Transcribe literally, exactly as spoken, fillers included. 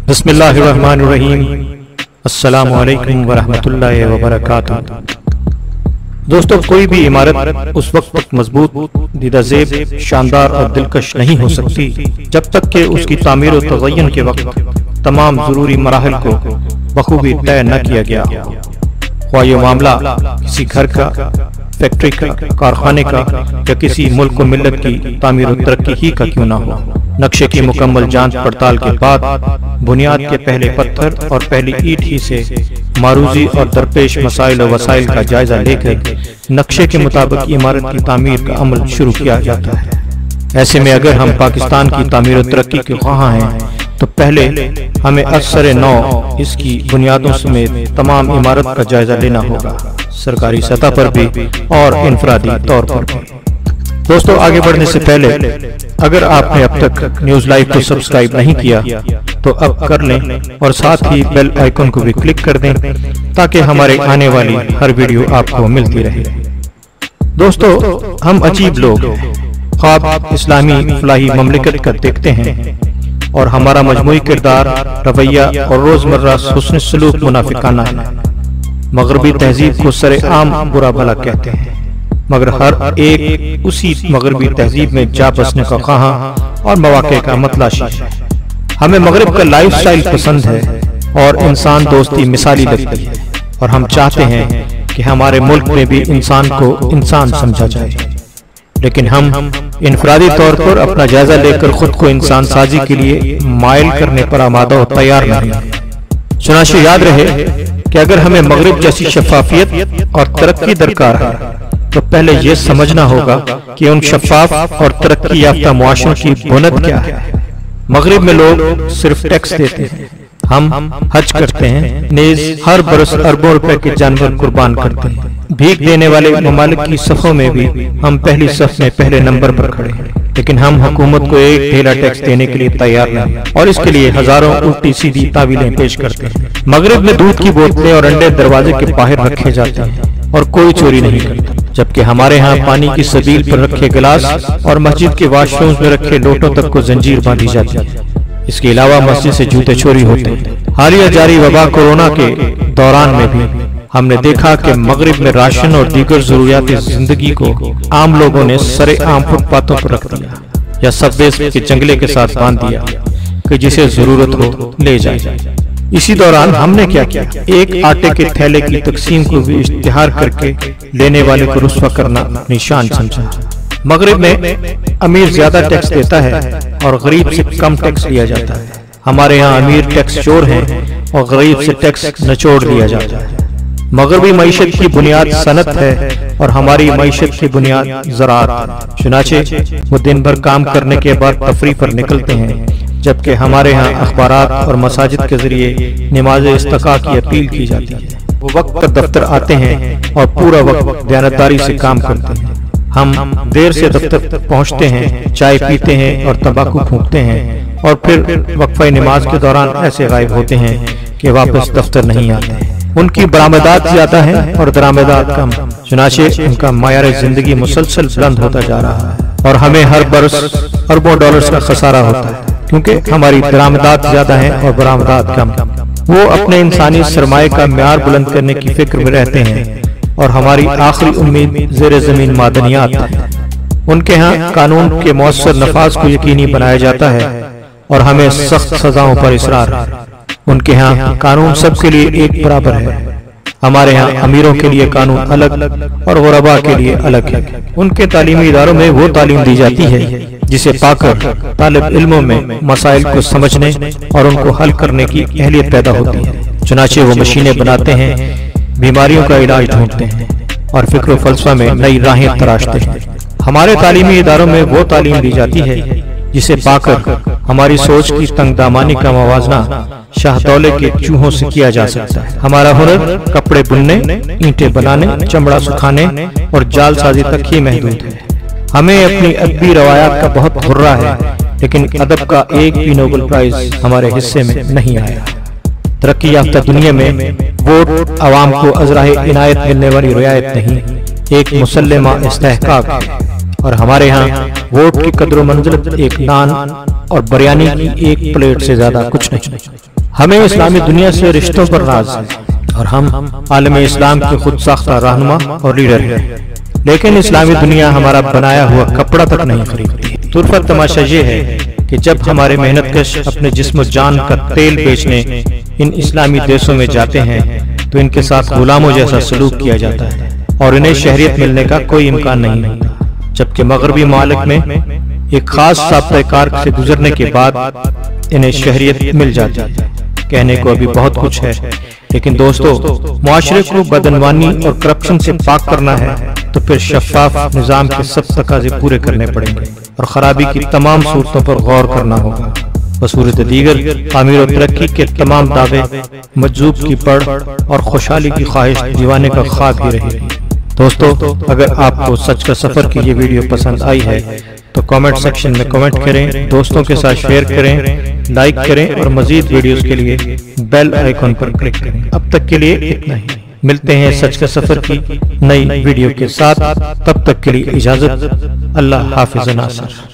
बिस्मिल्लाहिर्रहमानिर्रहीम। अस्सलामु अलैकुम वरहमतुल्लाहि वबरकातुहू। दोस्तों, कोई भी इमारत उस वक्त तक मजबूत, दीदाज़ेब, शानदार और दिलकश नहीं हो सकती जब तक कि उसकी तामीर और तज़य्युन के वक्त तमाम ज़रूरी मराहिल को बखूबी तय न किया गया। ख्वाह ये मामला किसी घर का, फैक्ट्री का, कारखाने का या किसी मुल्क व मिल्लत की तामीर और तरक्की ही का क्यों ना हो, नक्शे की मुकम्मल जांच पड़ताल के बाद बुनियाद के पहले पत्थर और पहली ईंट ही से मारूजी और दरपेश मसाइल और वसाइल का जायजा लेकर नक्शे के मुताबिक इमारत की तामीर का अमल शुरू किया जाता है। ऐसे में अगर हम पाकिस्तान की तामीर और तरक्की के ख्वाह हैं तो पहले हमें असर नौ इसकी बुनियादों समेत तमाम इमारत का जायजा लेना होगा, सरकारी सतह पर भी और इनफरादी तौर पर भी। दोस्तों, आगे बढ़ने से पहले अगर आपने अब तक न्यूज लाइव को सब्सक्राइब नहीं किया तो अब कर लें और साथ ही बेल आइकन को भी क्लिक कर दें ताकि हमारे आने वाली हर वीडियो आपको मिलती रहे। दोस्तों, हम अजीब लोग ख्वाब इस्लामी फलाही ममलिकत का देखते हैं और हमारा मजमूई किरदार, रवैया और रोजमर्रा हुस्न सलूक मुनाफिकाना है। मगरबी तहजीब को सरेआम बुरा भला कहते हैं, मगर हर एक उसी मगरबी तहजीब में जा बसने का ख्वाह और मौके का मतलाशी है। हमें मगरब का लाइफ स्टाइल पसंद है और इंसान दोस्ती मिसाली लगती है और हम चाहते हैं कि हमारे मुल्क में भी इंसान को इंसान समझा जाए, लेकिन हम इनफरादी तौर पर अपना जायजा लेकर खुद को इंसान साजी के लिए मायल करने पर आमादा और तैयार नहीं है। चुनांचे याद रहे कि अगर हमें मगरिब जैसी शफाफियत और तरक्की दरकार है तो पहले यह समझना होगा कि उन शफाफ और तरक्की याफ्ता मुआशरों की बुनियाद क्या है। मगरिब में लोग सिर्फ टैक्स देते हैं, हम हज करते हैं, नेज हर बरस अरबों रुपए के जानवर कुर्बान करते हैं। भीख देने वाले ममालिक की सफ़ों में भी हम पहली सफ में पहले नंबर पर खड़े हैं, लेकिन हम हुकूमत को एक ढेला टैक्स देने के लिए तैयार नहीं और इसके लिए हजारों उल्टी सीधी तावीलें पेश करते हैं। मगरिब में दूध की बोतलें और अंडे दरवाजे के बाहर रखे जाते हैं और कोई चोरी नहीं करता, जबकि हमारे यहाँ पानी की सबील पर रखे गिलास और मस्जिद के वाशरूम में रखे लोटों तक को जंजीर बांधी जाती है। इसके अलावा मस्जिद से जूते चोरी होते हैं। हालिया जारी वबा कोरोना के दौरान में भी हमने देखा कि मगरिब में राशन और दीगर जरूरियाती जिंदगी को आम लोगों ने सरे आम फुटपाथों पर रख दिया या सबवे के जंगले के साथ बांध दिया कि जिसे जरूरत हो ले जाए। इसी दौरान हमने क्या किया, एक आटे के थैले की तकसीम को भी इश्तिहार करके लेने वाले को रुस्वा करना निशान समझा। मगरिब में अमीर ज्यादा टैक्स देता है और गरीब से कम टैक्स लिया जाता है। हमारे यहाँ अमीर टैक्स चोर हैं और गरीब से टैक्स नचोड़ लिया जाता है। मगरबी मईशत की बुनियाद सनत है और हमारी मईशत की बुनियाद ज़राअत। चुनाचे वो दिन भर काम करने के बाद तफरी पर निकलते हैं, जबकि हमारे यहाँ अखबारात और मसाजिद के जरिए नमाज इस्तक़ा की अपील की जाती है। वो वक्त पर दफ्तर आते हैं और पूरा वक्त दयानतदारी से काम करते हैं। हम देर से दफ्तर पहुँचते हैं, चाय पीते हैं और तंबाकू फूंकते हैं और फिर वक्फे नमाज के दौरान ऐसे गायब होते हैं कि वापस दफ्तर नहीं आते। उनकी बरामदात ज्यादा है और दरामदात कम, चुनाचे उनका मायार जिंदगी मुसलसल बुलंद होता जा रहा है और हमें हर बरस अरबों डॉलर्स का खसारा होता है क्योंकि हमारी दरामदात ज्यादा है और बरामदात कम। वो अपने इंसानी सरमाए का म्यार बुलंद करने की फिक्र में रहते हैं और हमारी आखिरी उम्मीद जेर जमीन मादनियात है। उनके यहाँ कानून के मौसर नफाज को यकीनी बनाया जाता है और हमें सख्त सजाओं पर इसरार है। उनके यहाँ कानून सबके लिए एक बराबर है, हमारे यहाँ अमीरों के लिए कानून अलग और गुरबा के लिए अलग है। उनके तालीमी इदारों में वो तालीम दी जाती है जिसे पाकर तालिब इल्मों में मसाइल को समझने और उनको हल करने की अहलियत पैदा होती है। चुनाचे वो मशीनें बनाते हैं, बीमारियों का इलाज ढूंढते हैं और फिक्र फलसफा में नई राहें तराशते हैं। हमारे तालीमी इदारों में वो तालीम दी जाती है जिसे पाकर हमारी सोच की तंगदामानी का मवाजना शाहदौले के चूहों से किया जा सकता है। हमारा हुनर कपड़े बुनने, ईंटें बनाने, चमड़ा सुखाने और जाल साजी तक ही महदूद है। हमें अपनी अदबी रवायात का बहुत हुर्रा है, लेकिन अदब का एक भी नोबेल प्राइज हमारे हिस्से में नहीं आया। तरक्की याफ्ता दुनिया में वोट आवाम को अजराए इनायत मिलने वाली रियायत नहीं, एक मुसल्लमा इस्तेहकाक है और हमारे यहाँ वोट की कदर मंजिल एक नान और बिरयानी की एक प्लेट से ज्यादा कुछ नहीं। हमें इस्लामी दुनिया से रिश्तों पर नाज है और हम आलम इस्लाम के खुद साख्ता रहनुमा और लीडर हैं, लेकिन इस्लामी दुनिया हमारा बनाया हुआ कपड़ा तक नहीं खरीदती। तुरफत तमाशा ये है कि जब हमारे मेहनतकश अपने जिस्म जान का तेल बेचने इन इस्लामी देशों में जाते हैं तो इनके साथ गुलामों जैसा सलूक किया जाता है और इन्हें शहरियत मिलने का कोई इम्कान नहीं होता, जबकि मगरबी मालिक में एक खास साब्ता-ए-कार से गुजरने के बाद इन्हें शहरियत मिल जाती है। कहने को अभी बहुत कुछ है, लेकिन दोस्तों, मुआशरे को बदनवानी और करप्शन से पाक करना है तो फिर शफाफ निजाम के सब तकाजे पूरे करने पड़ेंगे और खराबी की तमाम सूरतों पर गौर करना होगा। बसूरत दीगर तामीर और तरक्की के तमाम दावे मजजूब की पढ़ और खुशहाली की ख्वाहिश दीवाने का ख्वाब ही रहेगी। दोस्तों, अगर आपको सच का सफर की ये वीडियो पसंद आई है तो कमेंट सेक्शन में कमेंट करें, दोस्तों के साथ शेयर करें, लाइक करें और मजीद वीडियोस के लिए बेल आइकॉन पर क्लिक करें। अब तक के लिए इतना ही, मिलते हैं सच का सफर की नई वीडियो के साथ। तब तक के लिए इजाजत। अल्लाह हाफिज नासर।